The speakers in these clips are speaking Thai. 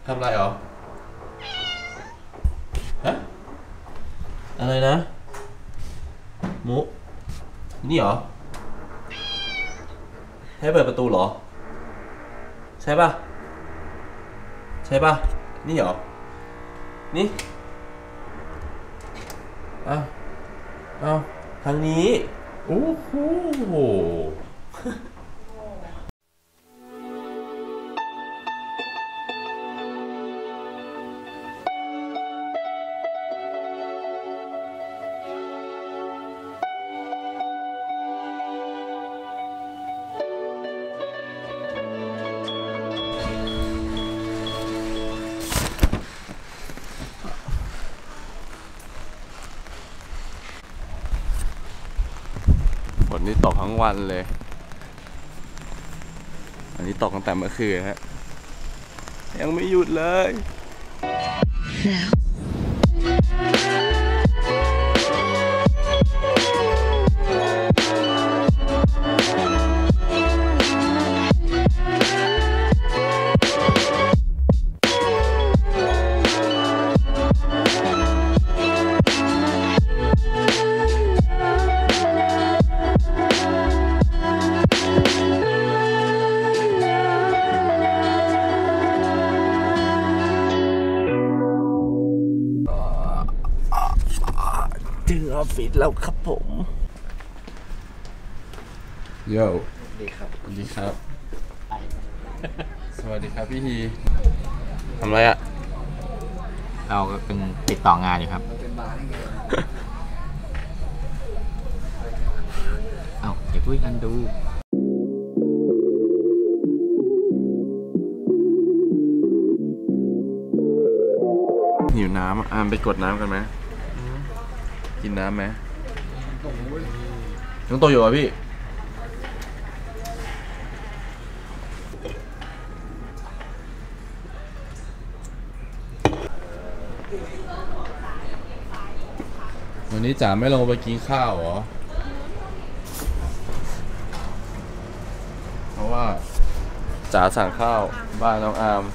ทำอะไรหรอฮะอะไรนะมุนี่เหรอให้เปิดประตูเหรอใช่ป่ะใช่ป่ะนี่เหรอนี่เอาทางนี้โอ้โหฝนนี่ตกทั้งวันเลยอันนี้ตกตั้งแต่เมื่อคืนฮะยังไม่หยุดเลยถึงออฟฟิศแล้วครับผมโย่ดีครับสวัสดีครับสวัสดีครับพี่ทีทำไรอะเราก็เป็นติดต่องานอยู่ครับเอาเดี๋ยวคุยกันดูหิวน้ำไปกดน้ำกันไหมกินน้ำไหมน้องโตอยู่ป่ะพี่วันนี้จ๋าไม่ลงไปกินข้าวเหรอเพราะว่าจ๋าสั่งข้าวบ้านน้องอาร์ม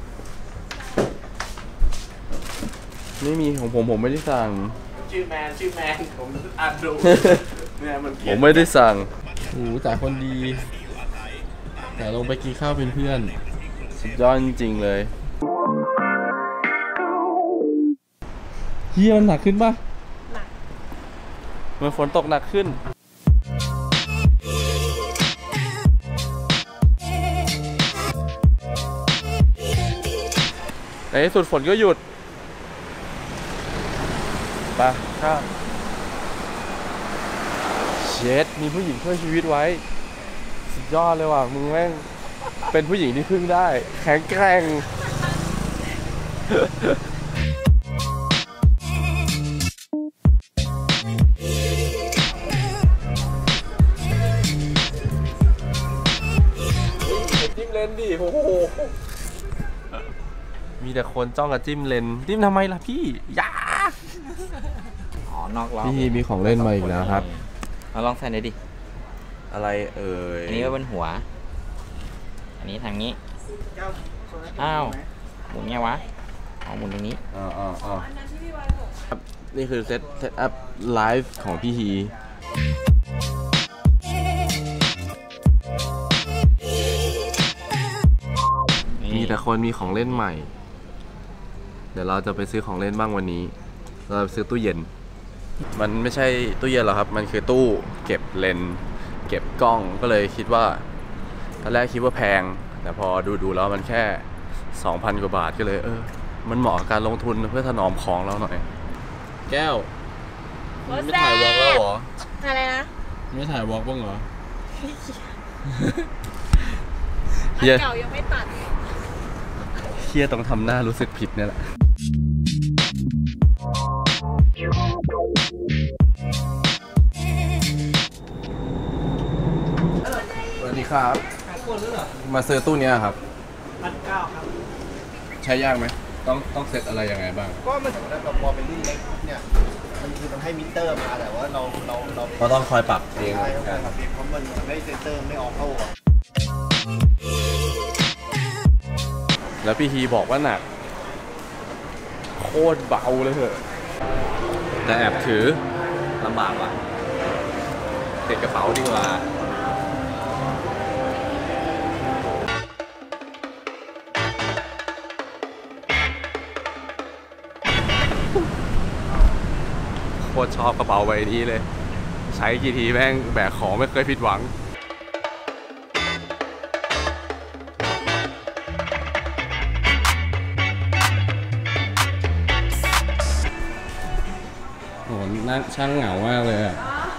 ไม่มีของผมไม่ได้สั่งชื่อแมนผมอ่านดูเนี่ยมันผมไม่ได้สั่งโอ้จ๋าคนดีแต่ลงไปกินข้าวเป็นเพื่อนสุดยอดจริงๆเลยเฮียมันหนักขึ้นปะหนักเมื่อฝนตกหนักขึ้นในที่สุดฝนก็หยุดไปครับเช็ดมีผู้หญิงช่วยชีวิตไว้สุดยอดเลยว่ะมึงแม่งเป็นผู้หญิงที่พึ่งได้แข็งแกร่งจิ้มเลนดิโอ้โหมีแต่คนจ้องกับจิ้มเลนจิ้มทำไมล่ะพี่อย่านอกรอบพี่มีของเล่นมาอีกแล้วครับเราลองใส่หน่อยดิอะไรเอ่ยอันนี้ก็เป็นหัวอันนี้ทางนี้อ้าวหมุนไงวะเอาหมุนตรงนี้นี่คือเซตอัพไลฟ์ของพี่ฮีมีแต่คนมีของเล่นใหม่เดี๋ยวเราจะไปซื้อของเล่นบ้างวันนี้เราไปซื้อตู้เย็นมันไม่ใช่ตู้เย็นหรอกครับมันคือตู้เก็บเลนส์เก็บกล้องก็เลยคิดว่าตอนแรกคิดว่าแพงแต่พอดูแล้วมันแค่ 2,000 กว่าบาทก็เลยมันเหมาะกับการลงทุนเพื่อถนอมของเราหน่อยแก้วไม่ถ่ายวอล์กแล้วเหรออะไรนะไม่ถ่ายวอล์กบ้างเหรอเก่ายังไม่ตัดเฮียต้องทำหน้ารู้สึกผิดเนี่ยแหละสวัสดีครับมาซื้อตู้นี้ครับ 1,900ครับใช้ยากไหมต้องเซตอะไรยังไงบ้างก็มันแบบพอเป็นรุ่นเล็กเนี่ยมันให้มิเตอร์มาแต่ว่าเราต้องคอยปรับเองใช่ครับปรับเองเพราะมันไม่เซนเตอร์ไม่ออกเข้าแล้วพี่ฮีบอกว่าหนักโคตรเบาเลยเหอะแต่แอบถือลำบากว่ะติดกระเป๋าดีกว่าโคตรชอบกระเป๋าใบนี้เลยใช้กี่ทีแม่งแบกของไม่เคยผิดหวังโหนั่งช่างเหงามากเลยอ่ะ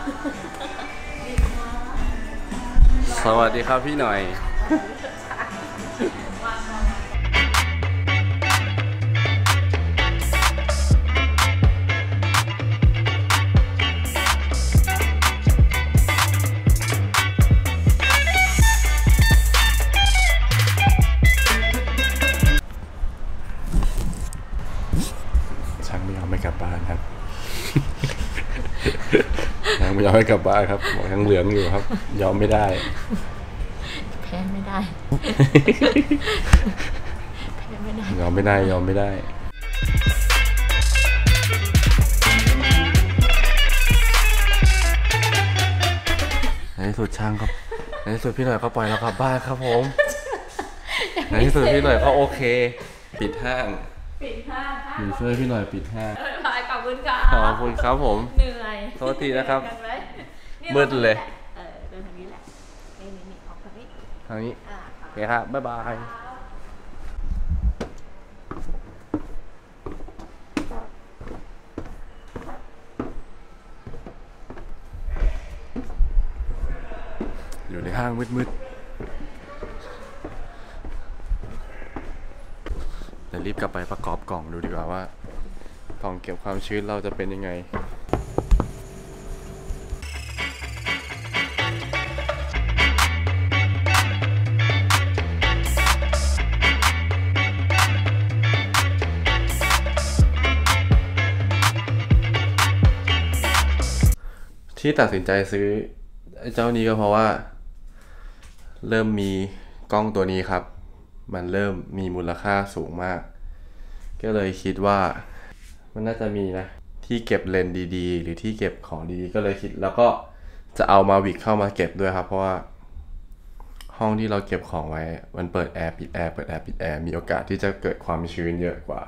สวัสดีครับพี่หน่อยช่างไม่ยอมไม่กลับบ้านครับยังไม่ยอมให้กลับบ้านครับบอกยังเหลืองอยู่ครับยอมไม่ได้แพ้ไม่ได้ แพ้ไม่ได้ยอมไม่ได้ยอมไม่ได้ในที่สุดช่างครับในที่สุดพี่หน่อยก็ปล่อยเรากลับบ้านครับผมในที่สุดพี่หน่อยก็โอเคปิดห้างหนูช่วยพี่หน่อยปิดห้างขอบคุณค่ะขอบคุณครับผมเหนื่อยโทษทีนะครับมืดเลยเดินทางนี้แหละนี่ออกทางนี้ทางนี้โอเคครับบ๊ายบายอยู่ในห้างมืดๆเดี๋ยวรีบกลับไปประกอบกล่องดูดีกว่าว่ากล่องเก็บความชื้นเราจะเป็นยังไงที่ตัดสินใจซื้อเจ้านี้ก็เพราะว่าเริ่มมีกล้องตัวนี้ครับมันเริ่มมีมูลค่าสูงมากก็เลยคิดว่ามันน่าจะมีนะที่เก็บเลนส์ดีๆหรือที่เก็บของดีๆก็เลยคิดแล้วก็จะเอามาวิกเข้ามาเก็บด้วยครับเพราะว่าห้องที่เราเก็บของไว้มันเปิดแอร์ปิดแอร์เปิดแอร์ปิดแอร์มีโอกาสที่จะเกิดความชื้นเยอะกว่า